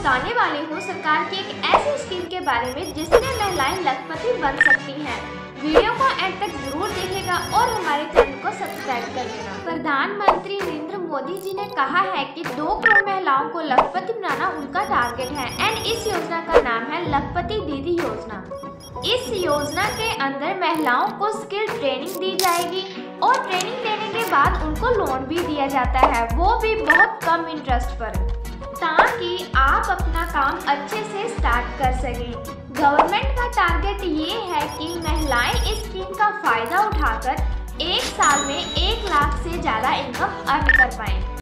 बताने वाली हूँ सरकार की एक ऐसी स्कीम के बारे में जिससे महिलाएं लखपति बन सकती हैं। वीडियो को एंड तक जरूर देखेगा और हमारे चैनल को सब्सक्राइब कर देना। प्रधानमंत्री नरेंद्र मोदी जी ने कहा है कि 2 करोड़ महिलाओं को लखपति बनाना उनका टारगेट है एंड इस योजना का नाम है लखपति दीदी योजना। इस योजना के अंदर महिलाओं को स्किल ट्रेनिंग दी जाएगी और ट्रेनिंग देने के बाद उनको लोन भी दिया जाता है, वो भी बहुत कम इंटरेस्ट पर, ताकि आप अपना काम अच्छे से स्टार्ट कर सकें। गवर्नमेंट का टारगेट ये है कि महिलाएं इस स्कीम का फायदा उठाकर 1 साल में 1 लाख से ज़्यादा इनकम अर्न कर पाएं।